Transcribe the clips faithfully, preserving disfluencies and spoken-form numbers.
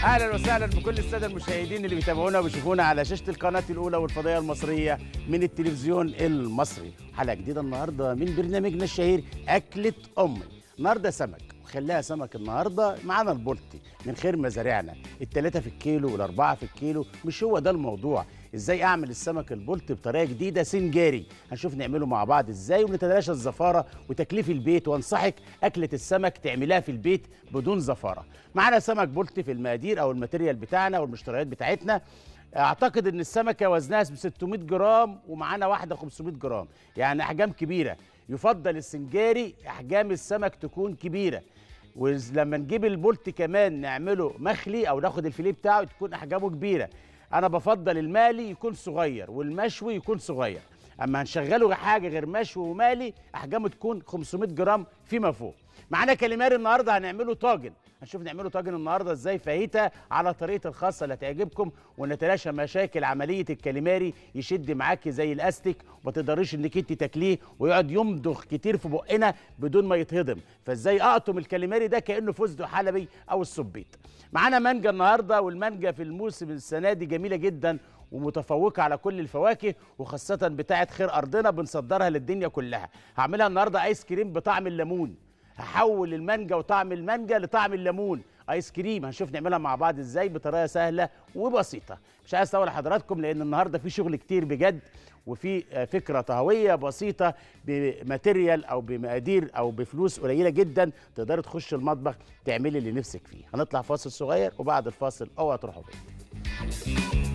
اهلا وسهلا بكل الساده المشاهدين اللي بيتابعونا وبيشوفونا على شاشه القناه الاولى والفضائيه المصريه من التلفزيون المصري. حلقه جديده النهارده من برنامجنا الشهير اكله امي. النهارده سمك، وخليها سمك النهارده معانا البلطي من خير مزارعنا، الثلاثه في الكيلو والاربعه في الكيلو. مش هو ده الموضوع، ازاي اعمل السمك البلطي بطريقه جديده سنجاري. هنشوف نعمله مع بعض ازاي ونتلاشى الزفاره وتكليف البيت، وانصحك اكله السمك تعملها في البيت بدون زفاره. معانا سمك بلطي في المقادير او الماتيريال بتاعنا والمشتريات بتاعتنا. اعتقد ان السمكه وزنها ب ستمائة جرام ومعانا واحده خمسمائة جرام، يعني احجام كبيره. يفضل السنجاري احجام السمك تكون كبيره، ولما نجيب البلطي كمان نعمله مخلي او ناخد الفيليه بتاعه تكون احجامه كبيره. انا بفضل المالي يكون صغير والمشوي يكون صغير، اما هنشغله حاجه غير مشوي ومالي احجامه تكون خمسمائة جرام فيما فوق. معانا كاليماري النهارده هنعمله طاجن، هنشوف نعمله طاجن النهارده ازاي فاهيتا على طريقه الخاصه اللي هتعجبكم، ونتلاشى مشاكل عمليه الكاليماري يشد معاكي زي الاستيك وما تقدريش انك انت تاكليه ويقعد يمضغ كتير في بقنا بدون ما يتهضم. فازاي اقطم الكاليماري ده كانه فستق حلبي او السبيط. معانا مانجا النهارده، والمانجا في الموسم السنه دي جميله جدا ومتفوقه على كل الفواكه، وخاصه بتاعه خير ارضنا بنصدرها للدنيا كلها. هعملها النهارده ايس كريم بطعم الليمون، هحول المانجا وطعم المانجا لطعم الليمون ايس كريم. هنشوف نعملها مع بعض ازاي بطريقه سهله وبسيطه. مش عايز اطول حضراتكم لان النهارده في شغل كتير بجد، وفي فكره طهويه بسيطه بماتيريال او بمقادير او بفلوس قليله جدا تقدري تخش المطبخ تعملي اللي نفسك فيه. هنطلع فاصل صغير وبعد الفاصل اوعى تروحوا فين.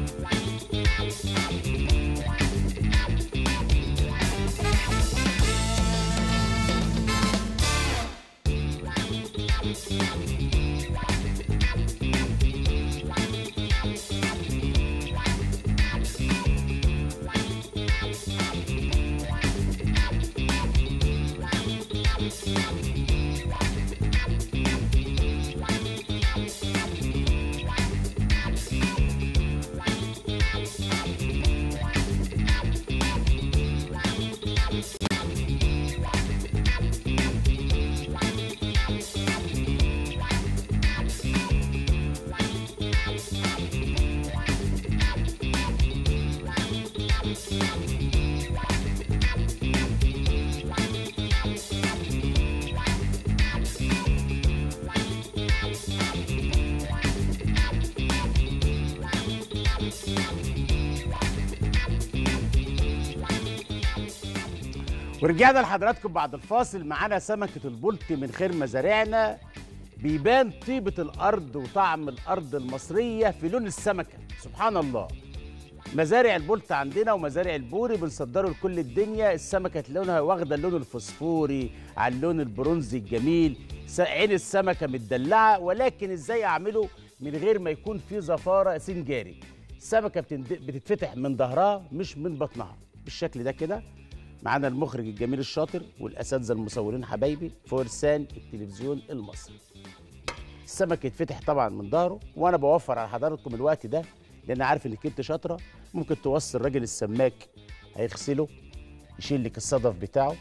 ورجعنا لحضراتكم بعد الفاصل. معانا سمكة البلطي من خير مزارعنا. بيبان طيبة الأرض وطعم الأرض المصرية في لون السمكة، سبحان الله. مزارع البلطي عندنا ومزارع البوري بنصدره لكل الدنيا. السمكة لونها واخدة اللون الفوسفوري على اللون البرونزي الجميل. عين السمكة متدلعة، ولكن ازاي اعمله من غير ما يكون في زفارة سنجاري. السمكة بتتفتح من ظهرها مش من بطنها بالشكل ده كده. معانا المخرج الجميل الشاطر والاساتذه المصورين حبايبي فرسان التلفزيون المصري. السمك يتفتح طبعا من ظهره، وانا بوفر على حضراتكم الوقت ده لان عارف انك انت شاطره. ممكن توصي الراجل السماك هيغسله، يشيل لك الصدف بتاعه،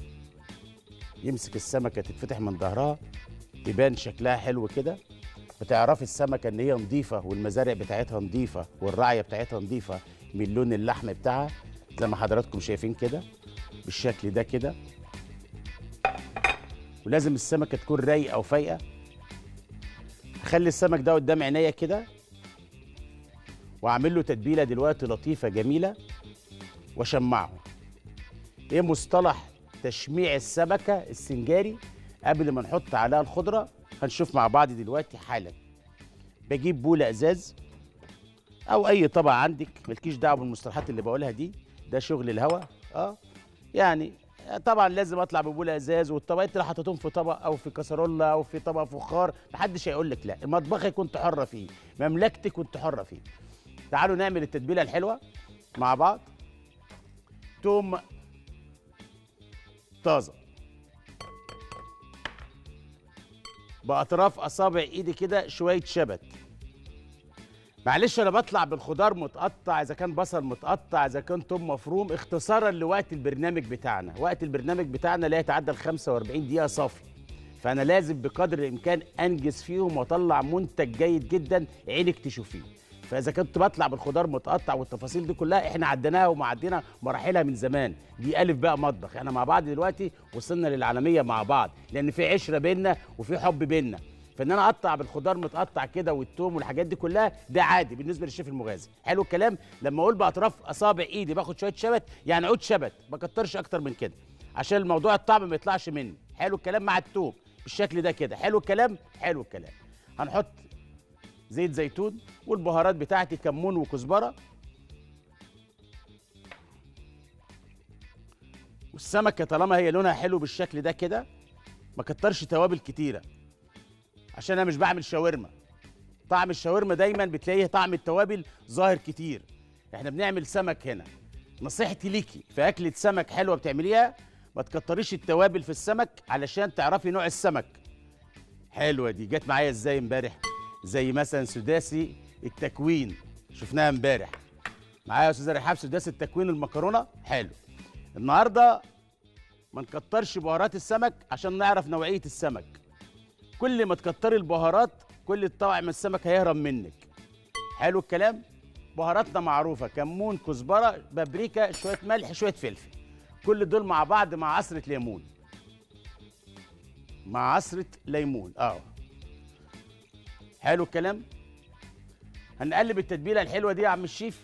يمسك السمكه تتفتح من ظهرها تبان شكلها حلو كده. بتعرفي السمكه ان هي نظيفه والمزارع بتاعتها نظيفه والرعيه بتاعتها نظيفه من لون اللحم بتاعها زي ما حضراتكم شايفين كده بالشكل ده كده. ولازم السمكه تكون رايقه وفايقه. اخلي السمك ده قدام عينيا كده واعمل له تتبيله دلوقتي لطيفه جميله واشمعه. ايه مصطلح تشميع السمكه السنجاري قبل ما نحط عليها الخضره؟ هنشوف مع بعض دلوقتي حالا. بجيب بوله ازاز او اي طبق عندك، مالكيش دعوه بالمصطلحات اللي بقولها دي، ده شغل الهوا. اه يعني طبعا لازم اطلع ببوله ازاز، والطبقات اللي حطيتهم في طبق او في كسرولة او في طبق فخار محدش هيقول لك لا. المطبخ كنت حره فيه، مملكتك كنت حره فيه. تعالوا نعمل التتبيله الحلوه مع بعض. توم طازه باطراف اصابع ايدي كده، شويه شبت. معلش انا بطلع بالخضار متقطع، اذا كان بصل متقطع، اذا كان توم مفروم، اختصارا لوقت البرنامج بتاعنا. وقت البرنامج بتاعنا لا يتعدى ال خمسة وأربعين دقيقه صافي. فانا لازم بقدر الامكان انجز فيهم واطلع منتج جيد جدا عينك تشوفيه. فاذا كنت بطلع بالخضار متقطع والتفاصيل دي كلها احنا عديناها ومعدينا مراحلها من زمان، دي الف بقى مطبخ. احنا مع بعض دلوقتي وصلنا للعالميه مع بعض، لان في عشره بينا وفي حب بينا. فان انا اقطع بالخضار متقطع كده والثوم والحاجات دي كلها ده عادي بالنسبه للشيف المغازي. حلو الكلام. لما اقول باطراف اصابع ايدي باخد شويه شبت، يعني عود شبت، ما كترش اكتر من كده عشان الموضوع الطعم ما يطلعش مني. حلو الكلام. مع الثوم بالشكل ده كده. حلو الكلام. حلو الكلام. هنحط زيت زيتون والبهارات بتاعتي كمون وكزبره. والسمكه طالما هي لونها حلو بالشكل ده كده ما كترش توابل كتيره عشان انا مش بعمل شاورما. طعم الشاورما دايما بتلاقيه طعم التوابل ظاهر كتير. احنا بنعمل سمك هنا. نصيحتي ليكي في اكله سمك حلوه بتعمليها ما تكتريش التوابل في السمك علشان تعرفي نوع السمك. حلوه دي. جت معايا ازاي امبارح؟ زي مثلا سداسي التكوين شفناها امبارح معايا يا استاذه رحاب. سداسي التكوين المكرونه حلو. النهارده ما نكترش بهارات السمك عشان نعرف نوعيه السمك. كل ما تكتري البهارات كل طعم السمك هيهرب منك. حلو الكلام. بهاراتنا معروفه: كمون، كزبره، بابريكا، شويه ملح، شويه فلفل. كل دول مع بعض مع عصره ليمون. مع عصره ليمون اه حلو الكلام. هنقلب التتبيله الحلوه دي يا عم الشيف.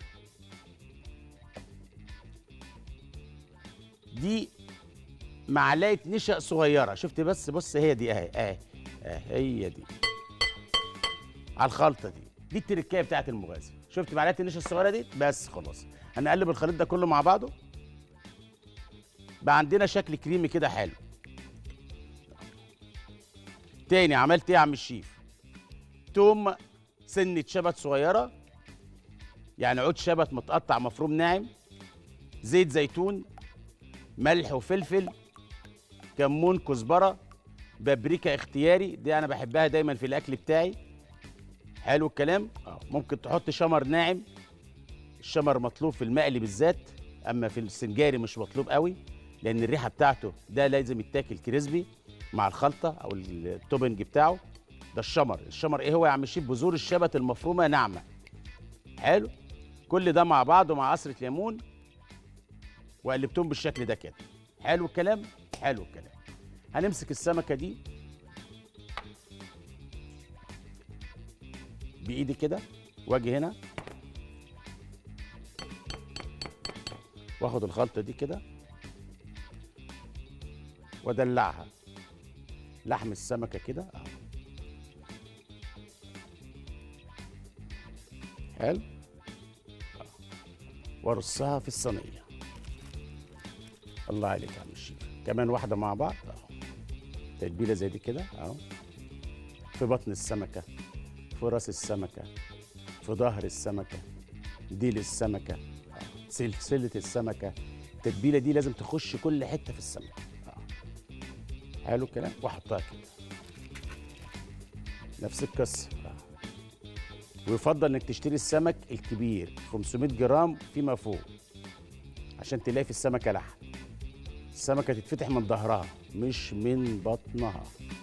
دي معلقه نشا صغيره. شفت بس؟ بص هي دي اهي اهي اهي هي دي على الخلطه دي. دي التركايه بتاعت المغازي. شفت معلقه النشا الصغيره دي؟ بس خلاص. هنقلب الخليط ده كله مع بعضه بقى عندنا شكل كريمي كده حلو. تاني عملت ايه يا عم الشيف؟ توم، سنه شبت صغيره يعني عود شبت متقطع مفروم ناعم، زيت زيتون، ملح وفلفل، كمون، كزبره، بابريكا اختياري دي انا بحبها دايما في الاكل بتاعي. حلو الكلام. اه ممكن تحط شمر ناعم. الشمر مطلوب في المقلي بالذات، اما في السنجاري مش مطلوب قوي لان الريحه بتاعته ده لازم يتاكل كريسبي مع الخلطه او التوبنج بتاعه. ده الشمر. الشمر ايه هو يا عم الشيف؟ بذور الشبت المفرومه ناعمه. حلو. كل ده مع بعضه مع عصره ليمون وقلبتهم بالشكل ده كده. حلو الكلام. حلو الكلام. هنمسك السمكه دي بايدي كده واجي هنا واخد الخلطه دي كده وادلعها. لحم السمكه كده اهو. حلو. وارصها في الصينيه. الله عليك يا عم الشيف. كمان واحده مع بعض اهو. تتبيله زي دي كده اهو. في بطن السمكه، في راس السمكه، في ظهر السمكه، ديل السمكه أهو. سلسله السمكه. التتبيله دي لازم تخش كل حته في السمكه اهو. حلو الكلام. واحطها كده نفس القصه. ويفضل انك تشتري السمك الكبير خمسمائة جرام فيما فوق عشان تلاقي في السمكه لحم. السمكه تتفتح من ظهرها مش من بطنها.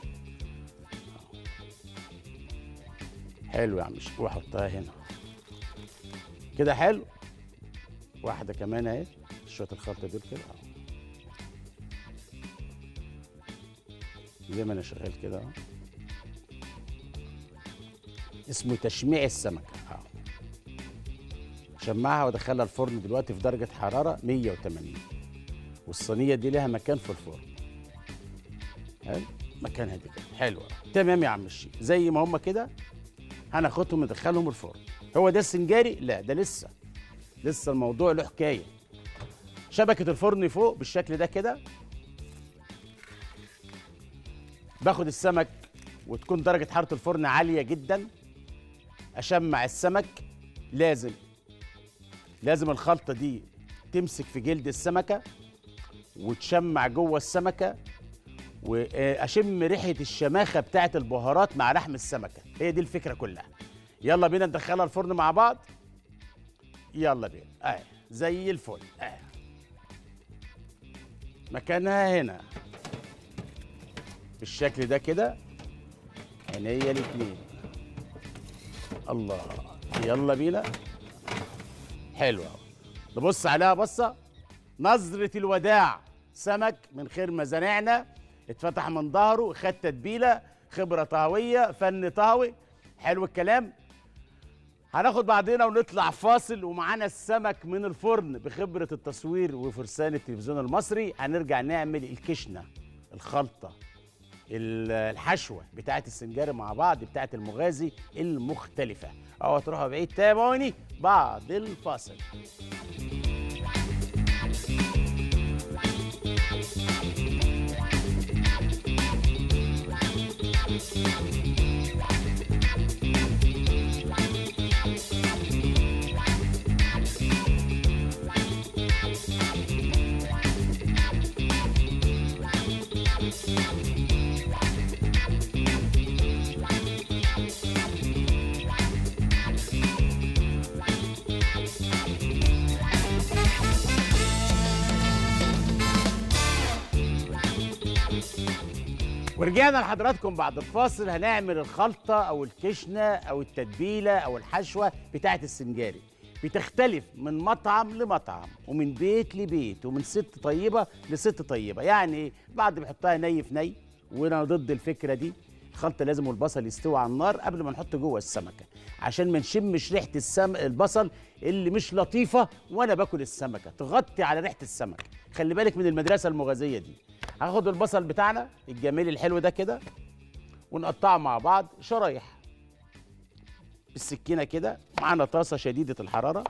حلو يا عم الشيخ. واحطها هنا كده. حلو. واحده كمان اهي. شويه الخلطه دول كده اهو زي ما انا شغال كده اهو. اسمه تشميع السمكه اهو. شمعها وادخلها الفرن دلوقتي في درجه حراره مية وتمانين. والصينيه دي لها مكان في الفرن. حلو. مكانها دي كده. حلوه. تمام يا عم الشيخ. زي ما هم كده هناخدهم ندخلهم الفرن. هو ده السنجاري؟ لا ده لسه لسه الموضوع له حكايه. شبكه الفرن فوق بالشكل ده كده. باخد السمك وتكون درجه حراره الفرن عاليه جدا. اشمع السمك. لازم لازم الخلطه دي تمسك في جلد السمكه وتشمع جوه السمكه واشم ريحه الشماخه بتاعه البهارات مع لحم السمكه. هي دي الفكره كلها. يلا بينا ندخلها الفرن مع بعض. يلا بينا. اه زي الفل. اه مكانها هنا. بالشكل ده كده، عينيا الاتنين. الله، يلا بينا. حلوة، نبص عليها بصة. نظرة الوداع، سمك من خير ما زنقنا، اتفتح من ظهره، خد تتبيلة، خبرة طهوية، فن طهوي. حلو الكلام. هناخد بعضنا ونطلع فاصل، ومعانا السمك من الفرن بخبرة التصوير وفرسان التلفزيون المصري. هنرجع نعمل الكشنة، الخلطة، الحشوة بتاعت السنجاري مع بعض، بتاعت المغازي المختلفة. أو تروحوا بعيد، تابعوني بعد الفاصل. ورجعنا لحضراتكم بعد الفاصل. هنعمل الخلطة أو الكشنة أو التتبيلة أو الحشوة بتاعة السنجاري. بتختلف من مطعم لمطعم، ومن بيت لبيت، ومن ست طيبة لست طيبة. يعني إيه؟ بعد بيحطها ني في ني، وأنا ضد الفكرة دي. الخلطة لازم البصل يستوي على النار قبل ما نحط جوه السمكة، عشان ما نشمش ريحة السم... البصل اللي مش لطيفة وأنا باكل السمكة، تغطي على ريحة السمك. خلي بالك من المدرسة المغازية دي. هاخد البصل بتاعنا الجميل الحلو ده كده، ونقطعه مع بعض شرايح بالسكينه كده. معانا طاسه شديده الحراره.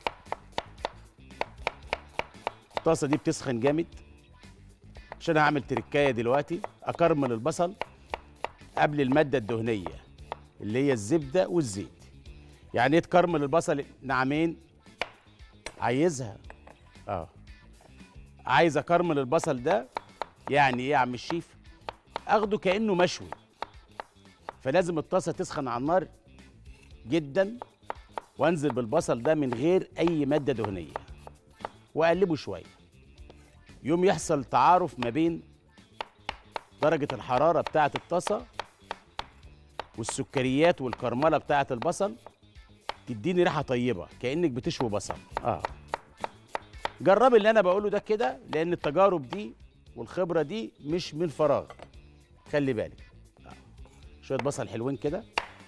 الطاسه دي بتسخن جامد، عشان هعمل تركايه دلوقتي. اكرمل البصل قبل الماده الدهنيه اللي هي الزبده والزيت. يعني ايه تكرمل البصل؟ نعمين. عايزها اه عايز اكرمل البصل ده. يعني ايه يا عم الشيف؟ اخده كانه مشوي. فلازم الطاسه تسخن على النار جدا، وانزل بالبصل ده من غير اي ماده دهنيه، واقلبه شويه. يوم يحصل تعارف ما بين درجه الحراره بتاعه الطاسه والسكريات والكرمله بتاعه البصل، تديني ريحه طيبه كانك بتشوي بصل. اه جرب اللي انا بقوله ده كده، لان التجارب دي والخبره دي مش من فراغ. خلي بالك. آه. شويه بصل حلوين كده.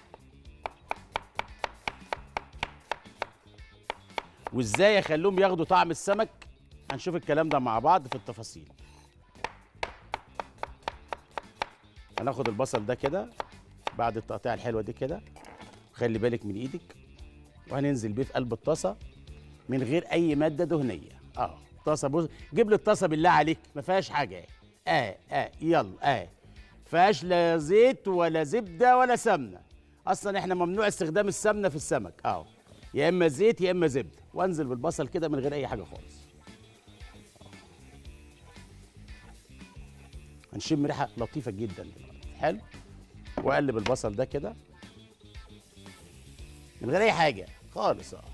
وازاي اخليهم ياخدوا طعم السمك؟ هنشوف الكلام ده مع بعض في التفاصيل. هناخد البصل ده كده بعد التقطيع الحلوه دي كده، خلي بالك من ايدك، وهننزل بيه في قلب الطاسه من غير اي ماده دهنيه. اه طاسه، بص جيب لي الطاسه بالله عليك، ما فيهاش حاجه. اه اه يلا اه فيهاش لا زيت ولا زبده ولا سمنه. اصلا احنا ممنوع استخدام السمنه في السمك. اه يا اما زيت يا اما زبده. وانزل بالبصل كده من غير اي حاجه خالص. هنشم ريحه لطيفه جدا دلوقتي. حلو. واقلب البصل ده كده من غير اي حاجه خالص. اه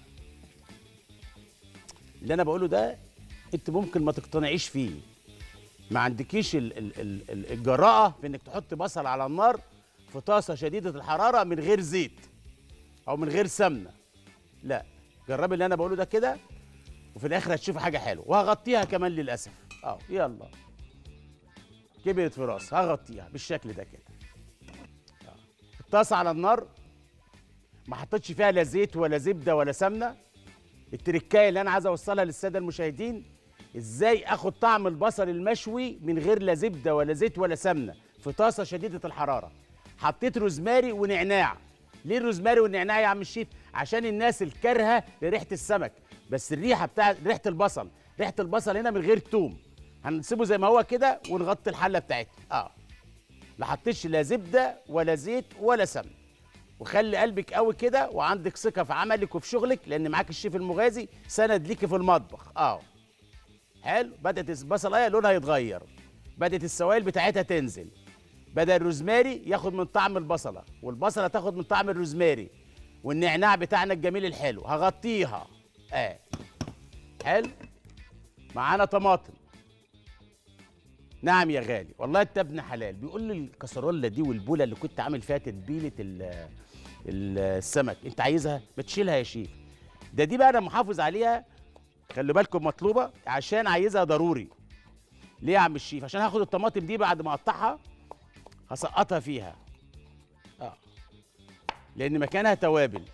اللي انا بقوله ده انت ممكن ما تقتنعيش فيه، ما عندكيش ال ال ال الجراءه في انك تحط بصل على النار في طاسه شديده الحراره من غير زيت او من غير سمنه. لا، جربي اللي انا بقوله ده كده، وفي الاخر هتشوفي حاجه حلوه. وهغطيها كمان للاسف. اه يلا كبرت في راسي، هغطيها بالشكل ده كده. آه. الطاسه على النار، ما حطيتش فيها لا زيت ولا زبده ولا سمنه. التركايه اللي انا عايز اوصلها للساده المشاهدين، ازاي اخد طعم البصل المشوي من غير لا زبده ولا زيت ولا سمنه في طاسه شديده الحراره. حطيت روزماري ونعناع. ليه الروزماري والنعناع يا عم الشيف؟ عشان الناس الكارهه لريحه السمك، بس الريحه بتاعت ريحه البصل، ريحه البصل هنا من غير توم. هنسيبه زي ما هو كده ونغطي الحله بتاعتنا. اه لا حطيتش لا زبده ولا زيت ولا سمنه. وخلي قلبك قوي كده، وعندك ثقه في عملك وفي شغلك، لان معاك الشيف المغازي سند ليكي في المطبخ. اه حلو. بدات البصلايه لونها يتغير، بدات السوائل بتاعتها تنزل، بدا الروزماري ياخد من طعم البصله، والبصله تاخد من طعم الروزماري، والنعناع بتاعنا الجميل الحلو. هغطيها. اه حلو. معانا طماطم. نعم يا غالي، والله انت ابن حلال. بيقول لي الكسرولة دي والبوله اللي كنت عامل فيها تتبيله ال- ال- السمك انت عايزها؟ ما تشيلها يا شيف. ده دي بقى انا محافظ عليها، خلي بالكم مطلوبه عشان عايزها ضروري. ليه يا عم الشيف؟ عشان هاخد الطماطم دي بعد ما اقطعها هسقطها فيها، اه لان مكانها توابل،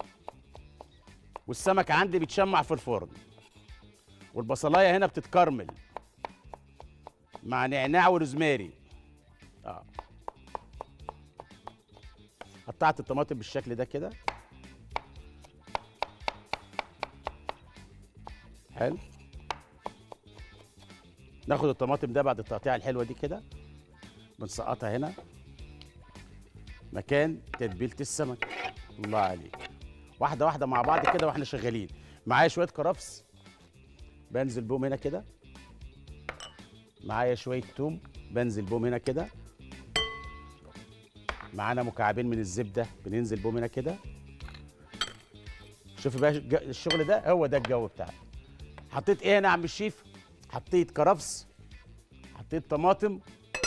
والسمك عندي بيتشمع في الفرن، والبصلايه هنا بتتكرمل مع نعناع وروزماري. اه قطعت الطماطم بالشكل ده كده. حلو. ناخد الطماطم ده بعد التقطيعه الحلوه دي كده، بنسقطها هنا مكان تتبيله السمك. الله عليك. واحده واحده مع بعض كده واحنا شغالين. معايا شويه كرفس بنزل بهم هنا كده، معايا شويه توم بنزل بهم هنا كده، معانا مكعبين من الزبده بننزل بهم هنا كده. شوفي بقى الج- الشغل ده هو ده الجو بتاعي. حطيت ايه هنا يا عم الشيف؟ حطيت كرفس، حطيت طماطم،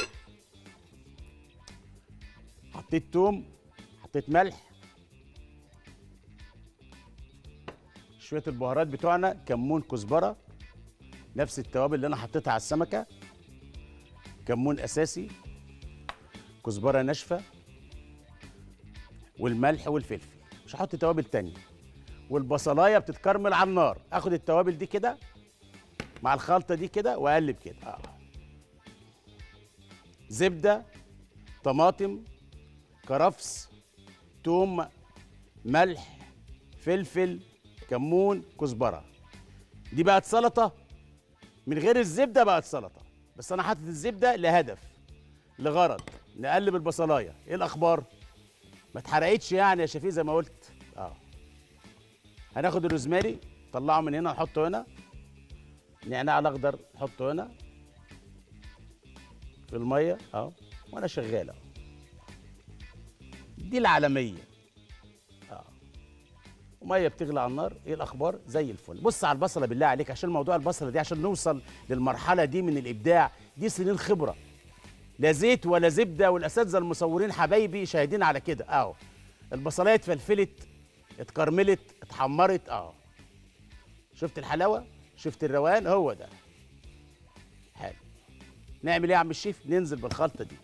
حطيت توم، حطيت ملح، شويه البهارات بتوعنا، كمون، كزبره، نفس التوابل اللي انا حطيتها على السمكه. كمون اساسي، كزبره ناشفه، والملح والفلفل، مش هحط توابل تانية. والبصلايه بتتكرمل على النار. اخد التوابل دي كده مع الخلطه دي كده واقلب كده. اه زبده، طماطم، كرفس، توم، ملح، فلفل، كمون، كزبره. دي بقت سلطه. من غير الزبده بقت سلطه، بس انا حاطط الزبده لهدف، لغرض نقلب البصلايه. ايه الاخبار؟ ما اتحرقتش يعني يا شفيق زي ما قلت. اه هناخد الروزماري طلعه من هنا نحطه هنا، النعناع الاخضر نحطه هنا في الميه اه وانا شغال اهو. دي العالميه. اه وميه بتغلي على النار. ايه الاخبار؟ زي الفل. بص على البصله بالله عليك، عشان موضوع البصله دي عشان نوصل للمرحله دي من الابداع دي سنين خبره. لا زيت ولا زبده، والاساتذه المصورين حبايبي شاهدين على كده اهو. البصلايه اتفلفلت، اتكرملت، اتحمرت اه. شفت الحلاوه؟ شفت الروان؟ هو ده. حلو. نعمل ايه يا عم الشيف؟ ننزل بالخلطه دي.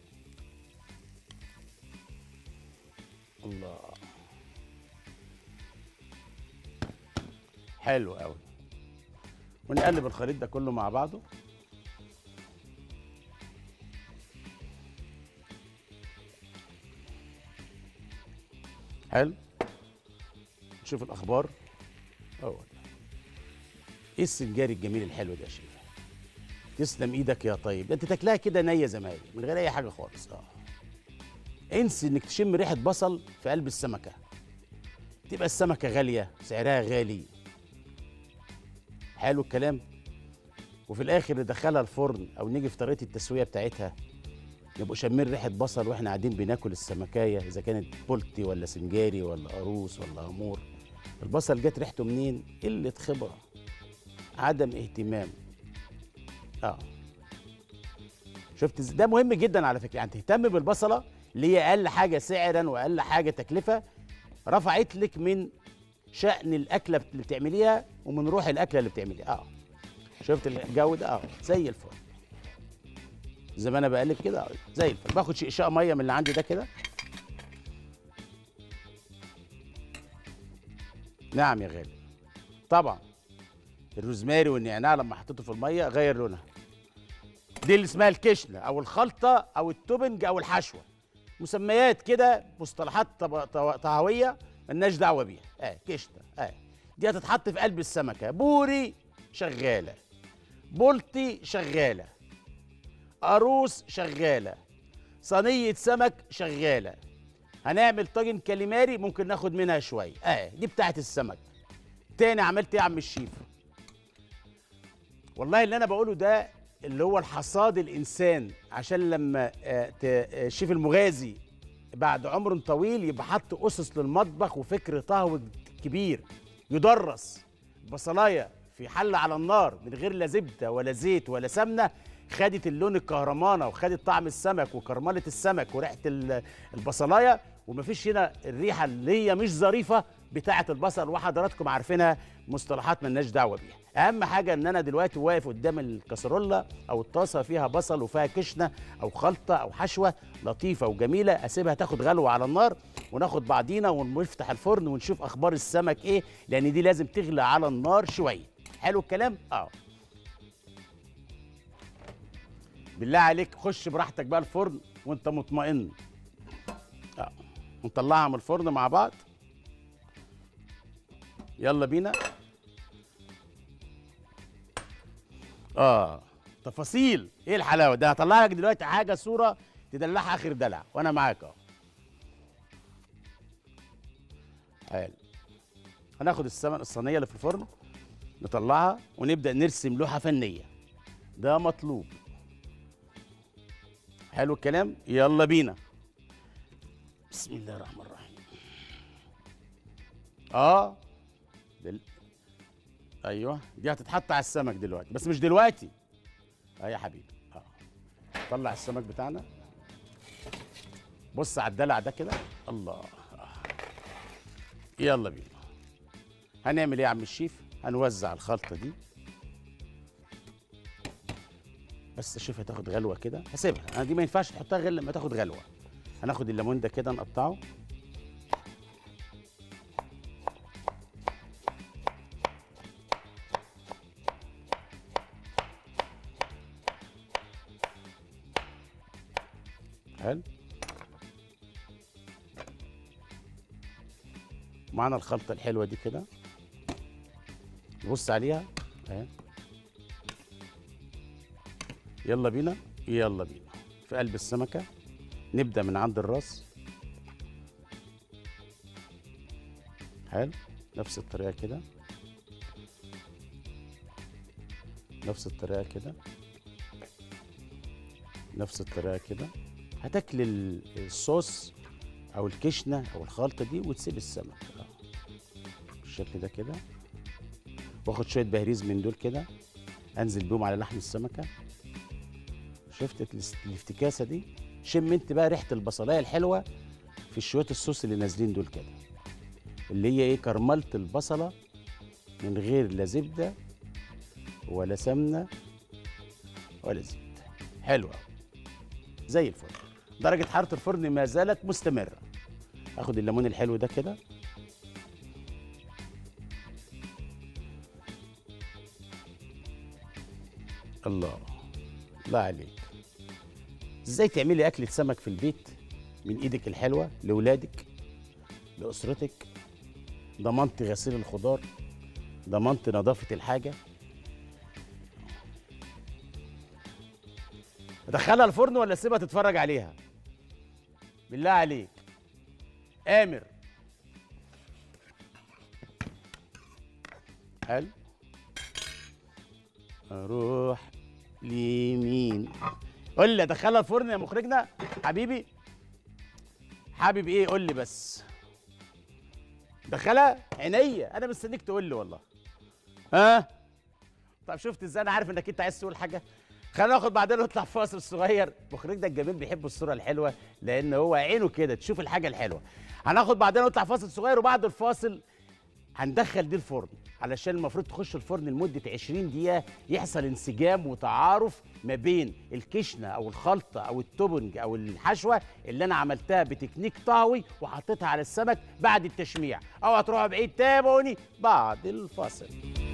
الله، حلو قوي. ونقلب الخليط ده كله مع بعضه. حلو. نشوف الاخبار. هو ده. ايه السنجاري الجميل الحلو ده يا شيخ؟ تسلم ايدك يا طيب. ده انت تاكلها كده نيه زمايلي من غير اي حاجه خالص. اه انسي انك تشم ريحه بصل في قلب السمكه. تبقى السمكه غاليه، سعرها غالي. حلو الكلام. وفي الاخر ندخلها الفرن او نيجي في طريقه التسويه بتاعتها نبقوا شامين ريحه بصل واحنا قاعدين بناكل السمكايه، اذا كانت بولتي ولا سنجاري ولا قاروص ولا امور. البصل جت ريحته منين؟ قله خبره، عدم اهتمام. اه شفت إز- ده مهم جدا على فكره، يعني تهتم بالبصله اللي هي اقل حاجه سعرا واقل حاجه تكلفه، رفعت لك من شأن الاكله اللي بتعمليها ومن روح الاكله اللي بتعمليها. اه شفت الجو ده؟ اه زي الفل. زي ما انا بقلب كده اه زي الفل. باخد شقشاق ميه من اللي عندي ده كده. نعم يا غالي. طبعا الروزماري والنعناع لما حطيته في الميه غير لونها. دي اللي اسمها الكشنه او الخلطه او التوبنج او الحشوه. مسميات كده، مصطلحات طب- طو- طهويه ملناش دعوه بيها. اه كشنه اه دي هتتحط في قلب السمكه. بوري شغاله، بولتي شغاله، قاروص شغاله، صينيه سمك شغاله. هنعمل طاجن كاليماري ممكن ناخد منها شويه. اه دي بتاعت السمك. تاني عملت ايه يا عم الشيف؟ والله اللي انا بقوله ده اللي هو الحصاد الانسان، عشان لما آه، ت- آه، الشيف المغازي بعد عمر طويل يبقى حط اسس للمطبخ وفكر طهوي كبير يدرس. بصلايه في حله على النار من غير لا زبده ولا زيت ولا سمنه خدت اللون الكهرمانه وخدت طعم السمك وكرمله السمك وريحه ال- البصلايه، ومفيش هنا الريحه اللي هي مش ظريفه بتاعه البصل، وحضراتكم عارفينها مصطلحات ملناش دعوه بيها. اهم حاجه ان انا دلوقتي واقف قدام الكسرولة او الطاسه فيها بصل وفيها كشنه او خلطه او حشوه لطيفه وجميله، اسيبها تاخد غلوه على النار وناخد بعضينا ونفتح الفرن ونشوف اخبار السمك ايه، لان دي لازم تغلى على النار شويه. حلو الكلام؟ اه بالله عليك خش براحتك بقى الفرن وانت مطمئن. اه نطلعها من الفرن مع بعض. يلا بينا. اه تفاصيل ايه الحلاوه ده. هطلع لك دلوقتي حاجه صوره تدلعها اخر دلع وانا معاك اهو. حلو. هناخد السمن الصينيه اللي في الفرن نطلعها ونبدا نرسم لوحه فنيه، ده مطلوب. حلو الكلام. يلا بينا. بسم الله الرحمن الرحيم. اه دل... ايوه دي هتتحط على السمك دلوقتي، بس مش دلوقتي. اه يا حبيبي. اه طلع السمك بتاعنا. بص على الدلع ده كده. الله. آه. يلا بينا. هنعمل ايه يا عم الشيف؟ هنوزع الخلطه دي بس. شوف هتاخد غلوه كده، هسيبها انا دي ما ينفعش تحطها غير لما تاخد غلوه. هناخد الليمون ده كده نقطعه. حلو. معانا الخلطه الحلوه دي كده، نبص عليها اهي. يلا بينا. يلا بينا في قلب السمكه. نبدا من عند الراس. حلو. نفس الطريقه كده، نفس الطريقه كده، نفس الطريقه كده. هتاكل الصوص او الكشنه او الخلطه دي وتسيب السمك بالشكل ده كده. واخد شويه بهريز من دول كده انزل بيهم على لحم السمكه. شفت الافتكاسه دي؟ شم انت بقى ريحه البصلايه الحلوه في شويه الصوص اللي نازلين دول كده، اللي هي ايه؟ كرمله البصله من غير لا زبده ولا سمنه ولا زيت. حلوه زي الفل. درجه حراره الفرن ما زالت مستمره. اخد الليمون الحلو ده كده. الله الله عليك. ازاي تعملي اكله سمك في البيت من ايدك الحلوه لاولادك لاسرتك؟ ضمنت غسيل الخضار، ضمنت نظافه الحاجه. ادخلها الفرن ولا اسيبها تتفرج عليها؟ بالله عليك آمر. حلو. اروح ليمين. قول لي ادخلها الفرن يا مخرجنا حبيبي؟ حابب ايه؟ قول لي بس. دخلها عينيا، انا مستنيك تقول لي والله. ها؟ طب شفت ازاي انا عارف انك انت عايز تقول حاجه؟ خلينا ناخد بعدين ونطلع فاصل صغير. مخرجنا الجميل بيحب الصوره الحلوه لان هو عينه كده تشوف الحاجه الحلوه. هناخد بعدين ونطلع فاصل صغير، وبعد الفاصل هندخل دي الفرن علشان المفروض تخش الفرن لمده عشرين دقيقه يحصل انسجام وتعارف ما بين الكشنه او الخلطه او التوبنج او الحشوه اللي انا عملتها بتكنيك طهوي وحطيتها على السمك بعد التشميع. اوعى تروحوا بعيد، تابعوني بعد الفاصل.